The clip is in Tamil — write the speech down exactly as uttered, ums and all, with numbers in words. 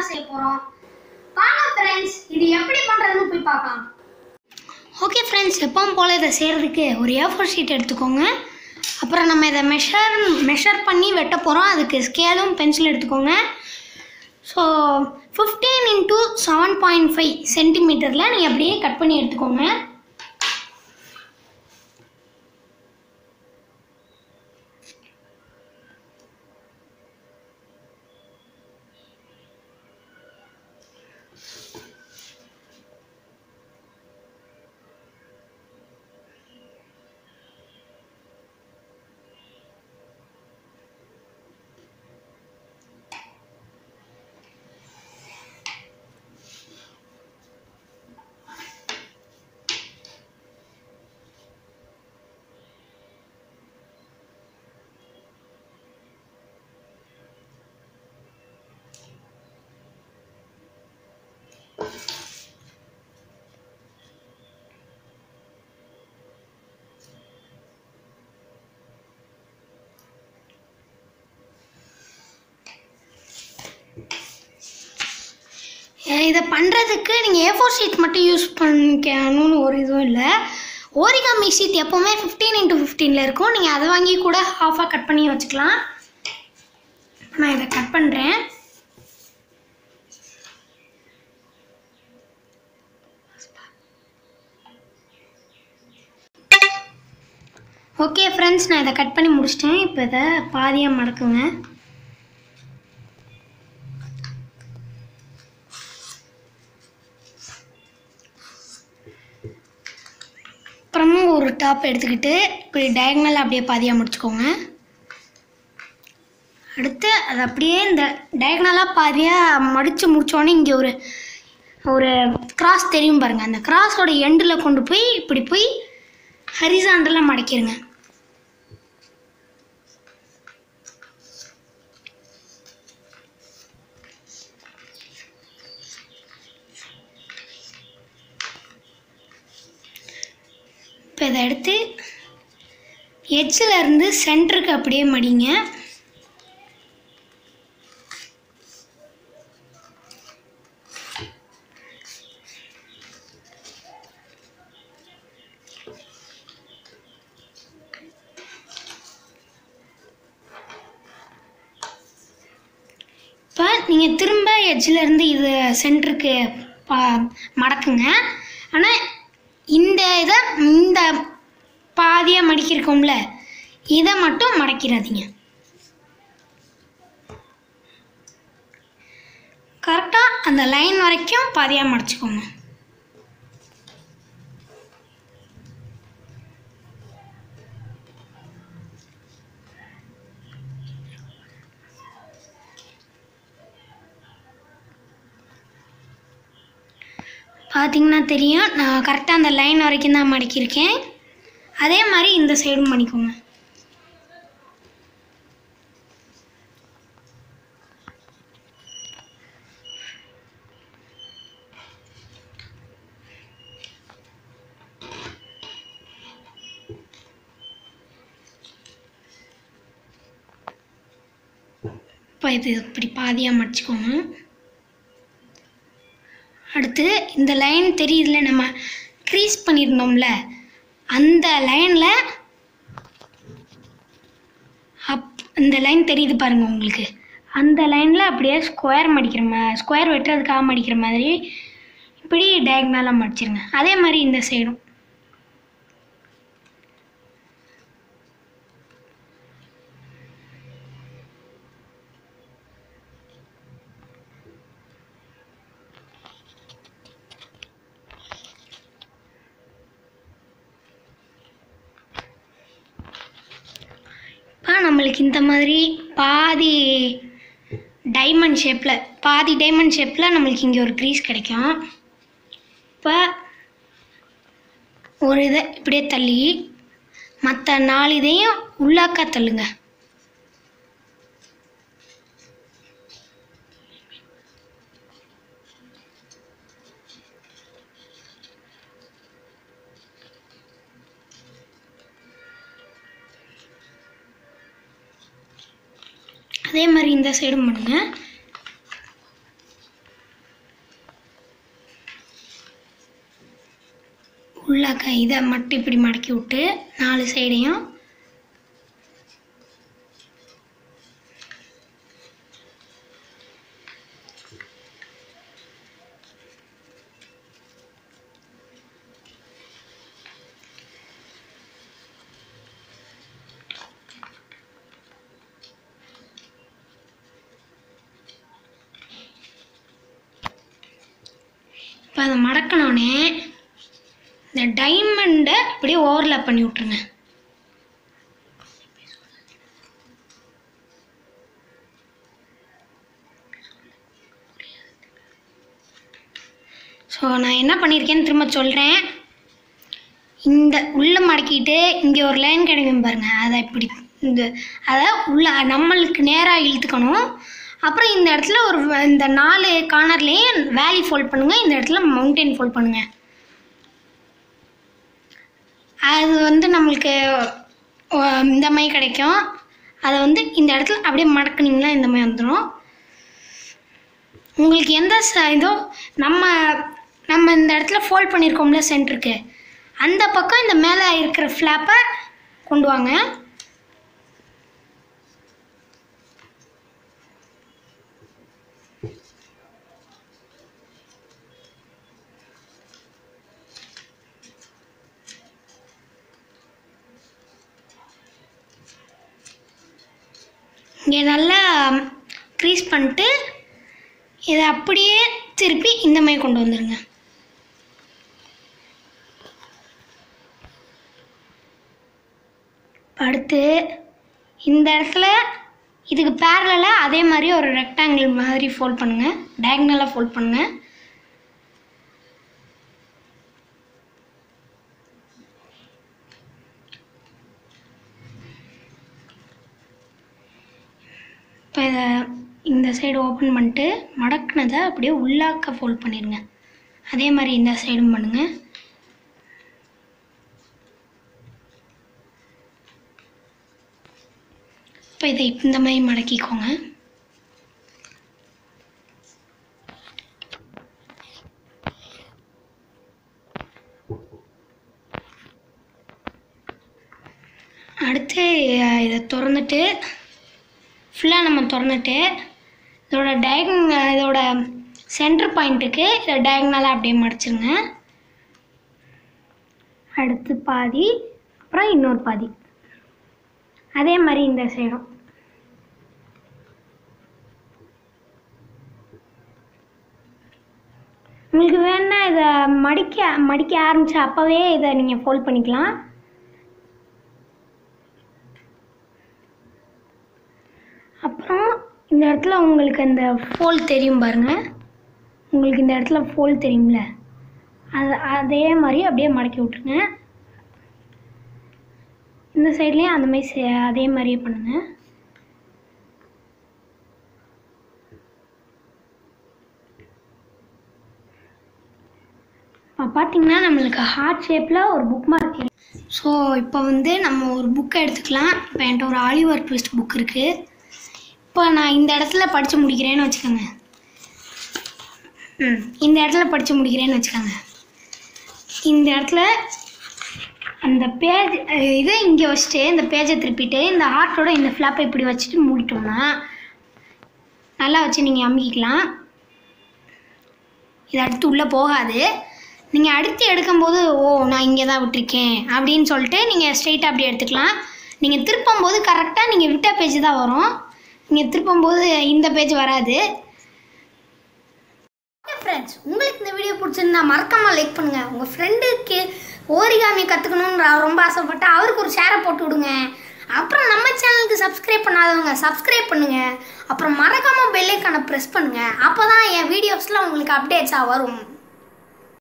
தான் செய்ய போறோம். வாங்க फ्रेंड्स, இது எப்படி பண்றதுன்னு போய் பார்க்கலாம். ஓகே फ्रेंड्स, எப்பவும் போல இத செய்யிறதுக்கு ஒரு ஏ ஃபோர் ஷீட் எடுத்துக்கோங்க. அப்புறம் நம்ம இத மெஷர் மெஷர் பண்ணி வெட்ட போறோம். அதுக்கு ஸ்கேலும் பென்சில் எடுத்துக்கோங்க. So fifteen into seven point five சென்டிமீட்டரில் நீங்கள் அப்படியே கட் பண்ணி எடுத்துக்கோங்க. இதை பண்ணுறதுக்கு நீங்கள் ஏ ஃபோர் ஷீட் மட்டும் யூஸ் பண்ணிக்கணும்னு ஒரு இதுவும் இல்லை. ஓரிகாமி ஷீட் எப்போவுமே ஃபிஃப்டீன் இன்ட்டு ஃபிஃப்டீனில் இருக்கும். நீங்கள் அதை வாங்கி கூட ஹாஃபாக கட் பண்ணி வச்சுக்கலாம். நான் இதை கட் பண்ணுறேன். ஓகே ஃப்ரெண்ட்ஸ், நான் இதை கட் பண்ணி முடிச்சிட்டேன். இப்போ இதை பாதியாக மடக்குங்க. அப்புறமா ஒரு டாப் எடுத்துக்கிட்டு இப்படி டயகனலாக அப்படியே பாதியாக முடிச்சுக்கோங்க. அடுத்து அது அப்படியே இந்த டயகனலாக பாதியாக மடித்து முடித்தோடனே இங்கே ஒரு ஒரு கிராஸ் தெரியும் பாருங்கள். அந்த கிராஸோட எண்டில் கொண்டு போய் இப்படி போய் ஹரிசாண்டலாக மடக்கிடுங்க. இப்போ இதை எடுத்து எட்ஜில் இருந்து சென்டருக்கு அப்படியே மடிங்க. இப்போ நீங்கள் திரும்ப எட்ஜில் இருந்து இது சென்டருக்கு பா மடக்குங்க. ஆனால் இந்த இதை இந்த பாதியாக மடிக்கிருக்கோம்ல, இதை மட்டும் மடக்கிறாதீங்க. கரெக்டாக அந்த லைன் வரைக்கும் பாதியாக மடிச்சுக்கோங்க. பார்த்தீங்கன்னா தெரியும், நான் கரெக்டாக அந்த லைன் வரைக்கும் தான் மடக்கியிருக்கேன். அதே மாதிரி இந்த சைடும் மடிக்கோங்க. இப்போ இது இப்படி பாதியாக மடிச்சுக்கோங்க. அடுத்து இந்த லைன் தெரியுதுல, நம்ம க்ரீஸ் பண்ணியிருந்தோம்ல, அந்த லைனில் அப் இந்த லைன் தெரியுது பாருங்கள் உங்களுக்கு. அந்த லைனில் அப்படியே ஸ்கொயர் மடிக்கிற மாதிரி, ஸ்கொயர் வெட்டுறதுக்காக மடிக்கிற மாதிரி இப்படி டயகனலாக மடிச்சிருங்க. அதே மாதிரி இந்த சைடும். நம்மளுக்கு இந்த மாதிரி பாதி டைமண்ட் ஷேப்பில் பாதி டைமண்ட் ஷேப்பில் நம்மளுக்கு இங்கே ஒரு க்ரீஸ் கிடைக்கும். இப்போ ஒரு இதை இப்படியே தள்ளி மற்ற நாலு இதையும் உள்ளாக்கா தள்ளுங்க. அதே மாதிரி இந்த சைடும் பண்ணுங்க. உள்ளாக்க இதை மட்டும் இப்படி மடக்கி விட்டு நாலு சைடையும் இப்போ அதை மடக்கணுன்னே இந்த டைமண்டை அப்படியே ஓவர்லாப் பண்ணி விட்ருங்க. ஸோ நான் என்ன பண்ணியிருக்கேன்னு திரும்ப சொல்கிறேன். இந்த உள்ளே மடக்கிட்டு இங்கே ஒரு லைன் கிடைக்கும் பாருங்கள், அதை இப்படி இந்த அதை உள்ள நம்மளுக்கு நேராக இழுத்துக்கணும். அப்புறம் இந்த இடத்துல ஒரு இந்த நாலு கார்னர்லேயே வேலி ஃபோல்ட் பண்ணுங்கள், இந்த இடத்துல மவுண்டைன் ஃபோல்ட் பண்ணுங்கள். அது வந்து நம்மளுக்கு இந்த மாதிரி கிடைக்கும். அதை வந்து இந்த இடத்துல அப்படியே மடக்குனிங்கன்னா இந்த மாதிரி வந்துடும். உங்களுக்கு எந்த ச இதோ நம்ம நம்ம இந்த இடத்துல ஃபோல்ட் பண்ணியிருக்கோம்ல சென்டருக்கு, அந்த பக்கம் இந்த மேலே இருக்கிற ஃப்ளாப்பை கொண்டு வாங்க. இங்கே நல்லா க்ரீஸ் பண்ணிட்டு இதை அப்படியே திருப்பி இந்த மாதிரி கொண்டு வந்துடுங்க. அடுத்து இந்த இடத்துல இதுக்கு பேரலாக அதே மாதிரி ஒரு ரெக்டாங்கிள் மாதிரி ஃபோல்ட் பண்ணுங்கள், டயகனலாக ஃபோல்ட் பண்ணுங்கள். இப்போ இதை இந்த சைடு ஓப்பன் பண்ணிட்டு மடக்குனதை அப்படியே உள்ளாக்க ஃபோல்ட் பண்ணிடுங்க. அதே மாதிரி இந்த சைடும் பண்ணுங்கள். இப்போ இதை இந்த மாதிரி மடக்கிக்கோங்க. அடுத்து இதை திறந்துட்டு ஃபுல்லாக நம்ம திறந்துட்டு இதோட டயகன் இதோட சென்டர் பாயிண்ட்டுக்கு இதை டயகனலாக அப்படியே மடிச்சிருங்க. அடுத்து பாதி, அப்புறம் இன்னொரு பாதி, அதே மாதிரி இந்த சைடும். உங்களுக்கு வேணா இதை மடிக்க மடிக்க ஆரம்பிச்சு அப்போவே இதை நீங்கள் ஃபோல்ட் பண்ணிக்கலாம். அப்புறம் இந்த இடத்துல உங்களுக்கு அந்த ஃபோல் தெரியும் பாருங்கள், உங்களுக்கு இந்த இடத்துல ஃபோல் தெரியும்ல, அது அதே மாதிரி அப்படியே மடக்கி விட்ருங்க. இந்த சைட்லேயும் அந்த மாதிரி அதே மாதிரியே பண்ணுங்கள். இப்போ பார்த்தீங்கன்னா நம்மளுக்கு ஹார்ட் ஷேப்பில் ஒரு புக் மார்க். ஸோ இப்போ வந்து நம்ம ஒரு புக்கை எடுத்துக்கலாம். இப்போ என்கிட்ட ஒரு ஆலிவர் ட்விஸ்ட் புக் இருக்குது. இப்போ நான் இந்த இடத்துல படித்து முடிக்கிறேன்னு வச்சுக்கோங்க. ம் இந்த இடத்துல படித்து முடிக்கிறேன்னு வச்சுக்கோங்க. இந்த இடத்துல அந்த பேஜ் இதை இங்கே வச்சுட்டு இந்த பேஜை திருப்பிட்டு இந்த ஹார்ட்டோட இந்த ஃப்ளாப்பை இப்படி வச்சுட்டு மூடிட்டோம்னா நல்லா வச்சு நீங்கள் அமுக்கிக்கலாம். இது அடுத்து உள்ளே போகாது. நீங்கள் அடுத்து எடுக்கும்போது ஓ நான் இங்கே தான் விட்டுருக்கேன் அப்படின்னு சொல்லிட்டு நீங்கள் ஸ்ட்ரெயிட்டாக அப்படி எடுத்துக்கலாம். நீங்கள் திருப்பும்போது கரெக்டாக நீங்கள் விட்ட பேஜ் தான் வரும், நீங்கள் திருப்பும்போது இந்த பேஜ் வராது. ஓகே ஃப்ரெண்ட்ஸ், உங்களுக்கு இந்த வீடியோ பிடிச்சிருந்தா மறக்காமல் லைக் பண்ணுங்கள். உங்கள் ஃப்ரெண்டுக்கு ஓரிகாமி கற்றுக்கணுன்னு ரொம்ப ஆசைப்பட்டா அவருக்கு ஒரு ஷேரை போட்டு விடுங்க. அப்புறம் நம்ம சேனலுக்கு சப்ஸ்கிரைப் பண்ணாதவங்க சப்ஸ்கிரைப் பண்ணுங்கள். அப்புறம் மறக்காமல் பெல் ஐக்கானை ப்ரெஸ் பண்ணுங்கள். அப்போ தான் என் வீடியோஸ்லாம் உங்களுக்கு அப்டேட்ஸாக வரும்.